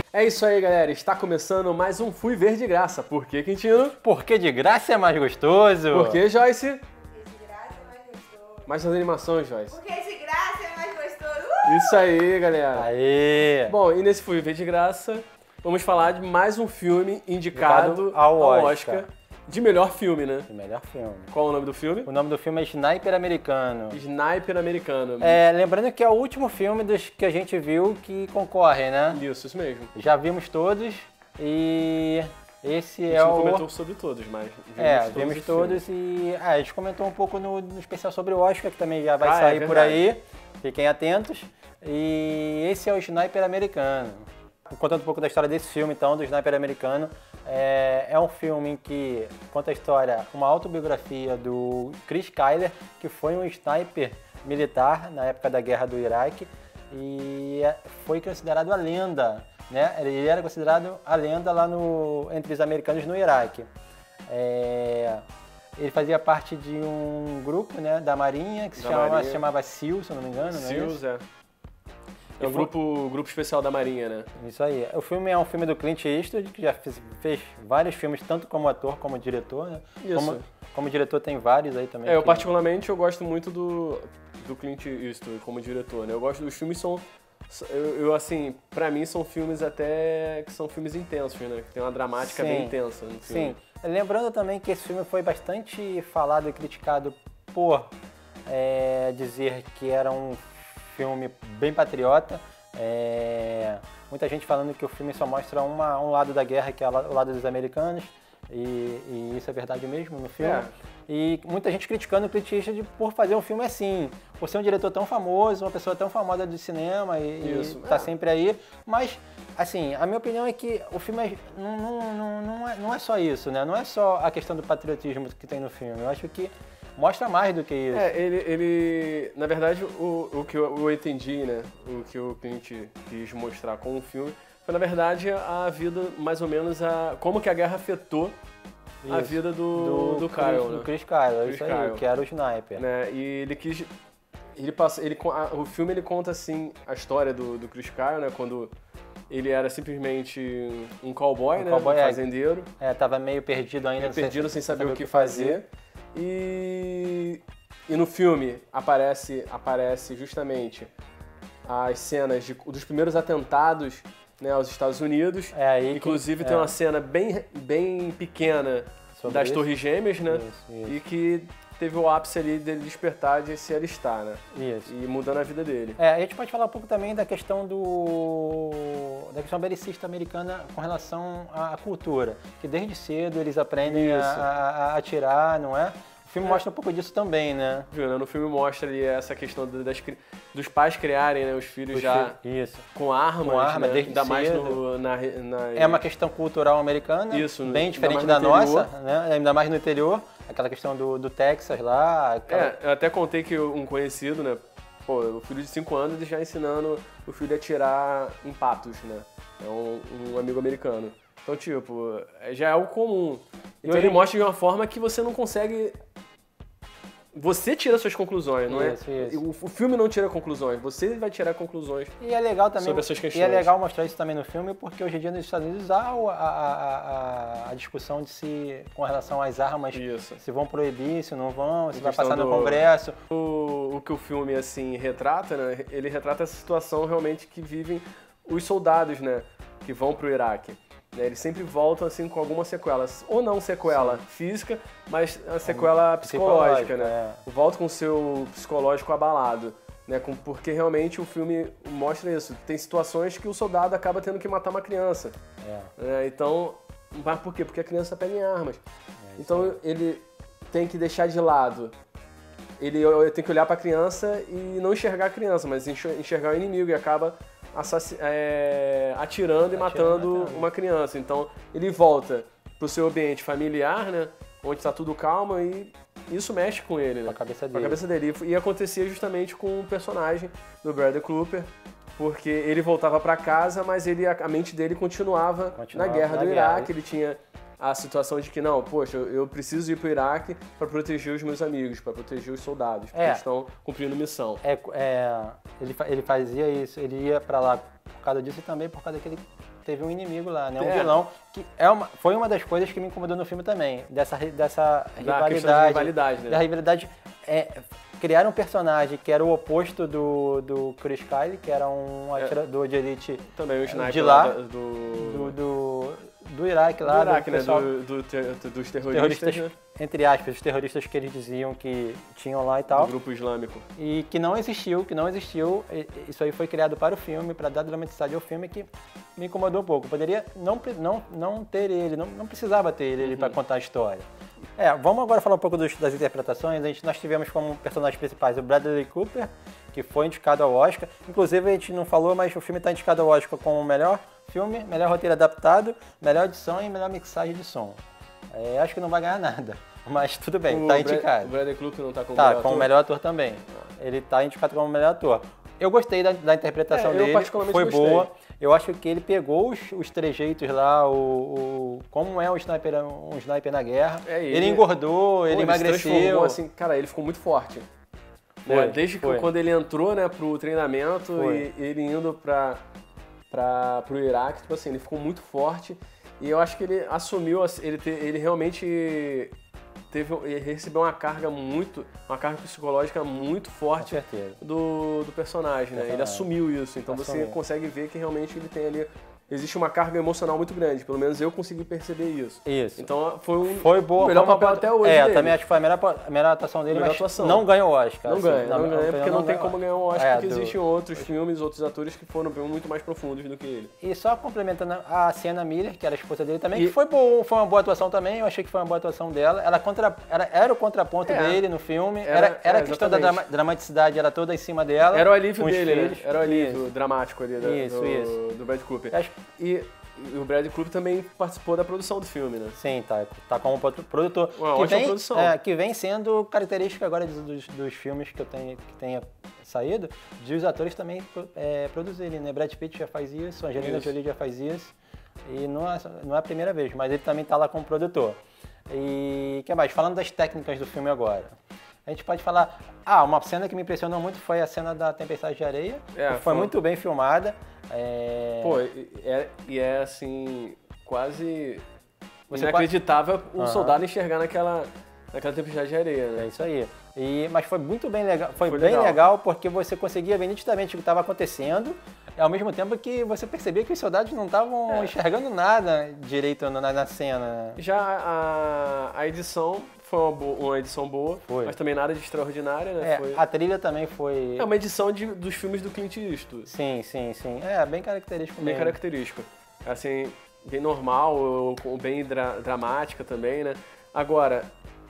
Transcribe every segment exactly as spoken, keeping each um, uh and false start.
É isso aí, galera. Está começando mais um Fui Ver de Graça. Por que, Quintino? Porque de graça é mais gostoso. Por que, Joyce? Porque de graça é mais gostoso. Mais nas animações, Joyce. Porque de graça é mais gostoso. Uh! Isso aí, galera. Aê! Bom, e nesse Fui Ver de Graça, vamos falar de mais um filme indicado, Indicado ao ao Oscar. Oscar de melhor filme, né? O melhor filme. Qual o nome do filme? O nome do filme é Sniper Americano. Sniper Americano. É, lembrando que é o último filme dos que a gente viu que concorre, né? Isso, isso mesmo. Já vimos todos e esse A gente é não o... comentou sobre todos, mas vimos É, todos vimos os todos filmes. e... Ah, a gente comentou um pouco no, no especial sobre o Oscar, que também já vai Ah, é sair por verdade. aí. Fiquem atentos. E esse é o Sniper Americano. Contando um pouco da história desse filme, então, do Sniper Americano. É, é um filme em que conta a história, uma autobiografia do Chris Kyler, que foi um sniper militar na época da guerra do Iraque e foi considerado a lenda, né? Ele era considerado a lenda lá no, entre os americanos no Iraque. É, ele fazia parte de um grupo, né, da Marinha que se Da chamava, Marinha. se chamava SEAL, se eu não me engano, não é isso? Seals, é. É o E foi- grupo, grupo especial da Marinha, né? Isso aí. O filme é um filme do Clint Eastwood, que já fez, fez vários filmes, tanto como ator como diretor, né? Isso. Como, como diretor tem vários aí também. É, eu que- particularmente eu gosto muito do, do Clint Eastwood como diretor, né? Eu gosto dos filmes são eu, eu, assim, pra mim são filmes até que são filmes intensos, né? Que tem uma dramática Sim, bem intensa no filme. Sim. Lembrando também que esse filme foi bastante falado e criticado por é, dizer que era um filme bem patriota. É, muita gente falando que o filme só mostra uma, um lado da guerra, que é o lado dos americanos, e, e isso é verdade mesmo no filme. É. E muita gente criticando o Clint Eastwood por fazer um filme assim, por ser um diretor tão famoso, uma pessoa tão famosa de cinema e, Isso, e tá é. sempre aí. Mas, assim, a minha opinião é que o filme é- não, não, não, não, é, não é só isso, né? Não é só a questão do patriotismo que tem no filme. Eu acho que mostra mais do que isso. É, ele, ele na verdade, o, o que eu, eu entendi, né? O que o Clint quis mostrar com o filme foi, na verdade, a vida, mais ou menos, a, como que a guerra afetou a Isso. vida do, do, Kyle, Chris, né? do Chris Kyle, Chris isso aí, Kyle. que era o Sniper. né? E ele quis. Ele passa, ele, con- a- o filme ele conta assim a história do, do Chris Kyle, né? Quando ele era simplesmente um cowboy, Um né? cowboy, um é. fazendeiro, É, tava meio perdido ainda. meio não sei- perdido sem saber o que fazer. E, e no filme aparece, aparece justamente as cenas de- dos primeiros atentados, né, aos Estados Unidos. É aí que- Inclusive é. tem uma cena bem, bem pequena Sobre das isso? Torres Gêmeas, né? Isso, isso. E que teve o ápice ali dele despertar de se alistar, né? Isso. E mudando a vida dele. É, a gente pode falar um pouco também da questão do da questão belicista americana com relação à cultura, que desde cedo eles aprendem a, Isso. a- a atirar, não é? O filme É. mostra um pouco disso também, né? Viu, né? No filme mostra ali essa questão do- das, cri- dos pais criarem, né, os filhos Os já filhos- Isso. com armas, Com arma, né? desde Ainda mais cedo. no, na, re- na... É uma questão cultural americana, Isso, bem ainda diferente mais da no nossa, interior. né? Ainda mais no interior, aquela questão do, do Texas lá, aquela... É, eu até contei que um conhecido, né? Pô, o filho de cinco anos ele já ensinando o filho a atirar em patos, né? É um, um amigo americano. Então, tipo, é- já é algo comum. Então hoje- ele mostra de uma forma que você não consegue... Você tira suas conclusões, não Isso, é? isso. O, o filme não tira conclusões, você vai tirar conclusões. E é legal também. Sobre essas E é questões. legal mostrar isso também no filme, porque hoje em dia nos Estados Unidos há o- a, a- a- a discussão de se, com relação às armas, Isso. se vão proibir, se não vão, se vai questão passar no do- Congresso. O, o que o filme, assim, retrata, né? Ele retrata essa situação realmente que vivem os soldados, né? Que vão pro Iraque. Né, eles sempre voltam, assim, com alguma sequela. Ou não sequela física, mas a sequela psicológica, psicológica, né? Volta com o seu psicológico abalado. Né, com- porque realmente o filme mostra isso. Tem situações que o soldado acaba tendo que matar uma criança. É. Né, então, mas por quê? Porque a criança pega em armas. isso Então ele tem que deixar de lado. Ele eu- tem que olhar para a criança e não enxergar a criança, mas enxer- enxergar o inimigo e acaba assass- é, atirando e Atirando e matando matando. uma criança. Então ele volta pro seu ambiente familiar, né? Onde está tudo calmo e isso mexe com ele, né? Com a cabeça Com a dele. cabeça dele. E acontecia justamente com o personagem do Bradley Cooper, porque ele voltava para casa, mas ele, a mente dele continuava, Continuava na guerra na do guerra. Iraque. Ele tinha a situação de que, não, poxa, eu eu preciso ir pro Iraque para proteger os meus amigos, para proteger os soldados, porque É. eles estão cumprindo missão. É, é, ele, fa- ele fazia isso, ele ia pra lá por causa disso e também por causa que ele teve um inimigo lá, né? Um É. vilão, que é uma, foi uma das coisas que me incomodou no filme também, dessa, ri- dessa Da questão de rivalidade. rivalidade, né? Da rivalidade, é, criaram um personagem que era o oposto do, do Chris Kyle, que era um atirador de elite Também o sniper de lá, da- do... do, do, do Iraque lá, do Iraque, né? pessoal- Do, do ter- dos terroristas, terroristas, né? entre aspas, os terroristas que eles diziam que tinham lá e Do tal. grupo islâmico. E que não existiu, que não existiu. E- Isso aí foi criado para o filme, para dar dramaticidade ao filme, que me incomodou um pouco. Poderia não, pre- não, não ter ele, não, não precisava ter ele para contar a história. É, vamos agora falar um pouco dos- das interpretações. A gente, nós tivemos como personagens principais o Bradley Cooper, que foi indicado ao Oscar. Inclusive, a gente não falou, mas o filme está indicado ao Oscar como o melhor filme, melhor roteiro adaptado, melhor edição e melhor mixagem de som. É, acho que não vai ganhar nada, mas tudo bem, O está Bra- indicado. O Bradley Cooper não tá como Tá, melhor como ator? melhor ator também. Ele tá indicado como melhor ator. Eu gostei da, da interpretação É, eu dele, particularmente foi gostei. boa. Eu acho que ele pegou os, os trejeitos lá, o, o- como é um sniper, um sniper na guerra. É, ele, ele- engordou, Pô, ele se emagreceu. transformou, assim, cara, ele ficou muito forte. Foi, Né? Desde que foi. quando ele entrou, né, pro treinamento Foi. e ele indo pra, pra, pro Iraque, tipo assim, ele ficou muito forte. E eu acho que ele assumiu, assim, ele, te- ele realmente teve, ele recebeu uma carga muito, uma carga psicológica muito Com forte certeza. do, do personagem, né? Ele Personagem. assumiu isso, então Assumiu. você consegue ver que realmente ele tem ali, existe uma carga emocional muito grande, pelo menos eu consegui perceber isso. Isso. Então foi um Foi boa. o melhor foi uma papel boa- até hoje É, dele. também acho que foi a melhor, a melhor atuação dele, Melhor mas atuação. não ganhou o Oscar. Não assim, ganha, não ganha, porque não tem ganhou. como ganhar um Oscar, É, porque do- existem outros filmes, outros atores que foram muito mais profundos do que ele. E só complementando a Sienna Miller, que era a esposa dele também, E- que foi boa, foi uma boa atuação também, eu achei que foi uma boa atuação dela. Ela contra, era, era o contraponto É. dele no filme, Era- era, era é, a questão da exatamente. drama- dramaticidade, era toda em cima dela. Era o alívio com os dele, filhos. né? Era o alívio Isso. dramático ali da- Isso, do, isso. do Brad Cooper. Acho- E, e o Brad Cooper também participou da produção do filme, né? Sim, tá, tá como produ- produtor. Uma que ótima vem, produção. é, que vem sendo característica agora dos, dos- dos filmes que eu tenho, que tenha saído, de os atores também é, produzirem, né? Brad Pitt já faz isso, Angelina Isso. Jolie já faz isso, e não é, não é a primeira vez, mas ele também tá lá como produtor. E o que mais? Falando das técnicas do filme agora. A gente pode falar... Ah, uma cena que me impressionou muito foi a cena da Tempestade de Areia. É, que foi, foi- muito bem filmada. É... Pô, e é, e é assim, quase Você inacreditável o Aham. soldado enxergar naquela, naquela tempestade de areia, É né? isso aí. E, mas foi muito bem legal. Foi, Foi bem legal. legal. porque você conseguia ver nitidamente o que estava acontecendo, ao mesmo tempo que você percebia que os soldados não estavam É. enxergando nada direito na, na cena. Já a, a edição foi uma, bo- uma edição boa, Foi. mas também nada de extraordinária, né? É, Foi- a trilha também foi. É uma edição de- dos filmes do Clint Eastwood. Sim, sim, sim. É, bem característico Bem mesmo. característico. Assim, bem normal, com- bem dra- dramática também, né? Agora,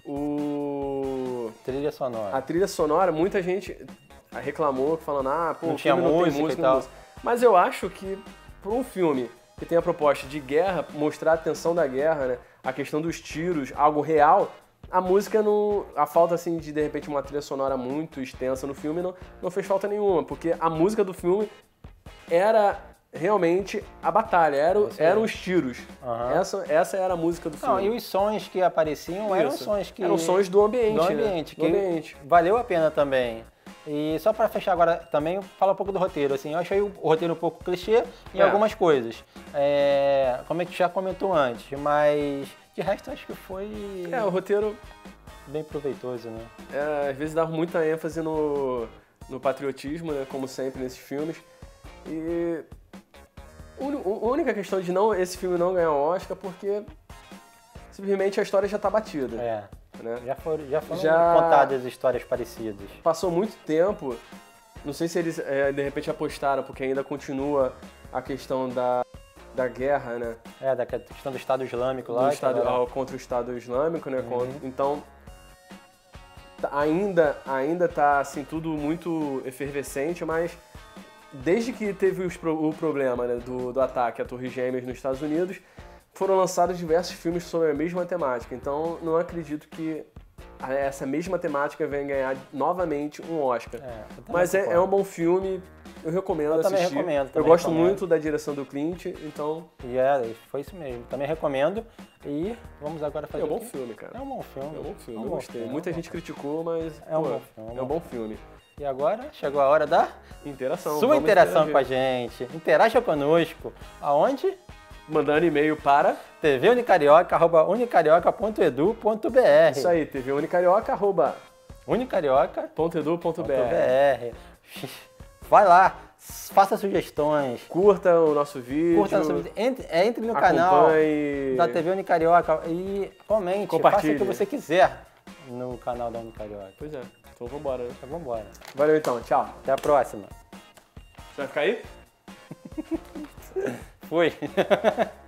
o... Trilha sonora. a trilha sonora, muita gente reclamou, falando, ah, pô, Não o tinha filme não tem música e música, tal. não tem música. Mas eu acho que, para um filme que tem a proposta de guerra, mostrar a tensão da guerra, né? A questão dos tiros, algo real, a música não... A falta, assim, de, de repente, uma trilha sonora muito extensa no filme não, não fez falta nenhuma, porque a música do filme era realmente a batalha, era, o- Isso aí. eram os tiros. Aham. Essa, essa era a música do filme. Não, e os sons que apareciam eram Isso. sons que. Eram sons do ambiente, do né? ambiente, Do que ambiente. valeu a pena também. E só pra fechar agora também, falar um pouco do roteiro. Assim, eu achei o roteiro um pouco clichê em É. algumas coisas. É, como a gente já comentou antes, mas de resto acho que foi É, o roteiro, bem proveitoso, né? é, às vezes, dava muita ênfase no, no patriotismo, né? Como sempre nesses filmes. E a uni- a única questão de não esse filme não ganhar o Oscar porque simplesmente a história já está batida. É, Né? já foram, já foram Já- contadas histórias parecidas. Passou muito tempo, não sei se eles é, de repente apostaram, porque ainda continua a questão da, da guerra, né? É, da questão do Estado Islâmico lá. do que estado, agora- ao- contra o Estado Islâmico, né? Uhum. Contra- então, tá- ainda, ainda tá assim, tudo muito efervescente, mas desde que teve os pro- o problema, né, do, do ataque à Torre Gêmeas nos Estados Unidos, foram lançados diversos filmes sobre a mesma temática. Então, não acredito que a- essa mesma temática venha ganhar novamente um Oscar. É, eu também Mas é, concordo. é um bom filme, eu recomendo Eu também assistir. recomendo, eu também gosto recomendo. muito da direção do Clint, então E é, foi isso mesmo. Também recomendo. E vamos agora fazer é um o bom quê? filme, cara. É um bom filme. É um bom filme, É um eu bom gostei. filme, Muita é um bom gente criticou, mas É um pô, bom filme, é um é um bom bom filme. E agora chegou a hora da Interação. sua vamos interação interagir. com a gente. Interaja conosco. Aonde? mandando e-mail para... tvunicarioca arroba unicarioca ponto edu ponto br. Isso aí, tvunicarioca arroba unicarioca ponto edu ponto br. Vai lá, faça sugestões. Curta o nosso vídeo. Curta nosso vídeo. Entre, entre no acompanhe... canal da T V Unicarioca e comente, Compartilhe. faça o que você quiser no canal da Unicarioca. Pois é, então vambora, né? Então vambora. Valeu então, tchau. Até a próxima. Você vai ficar aí? Fui.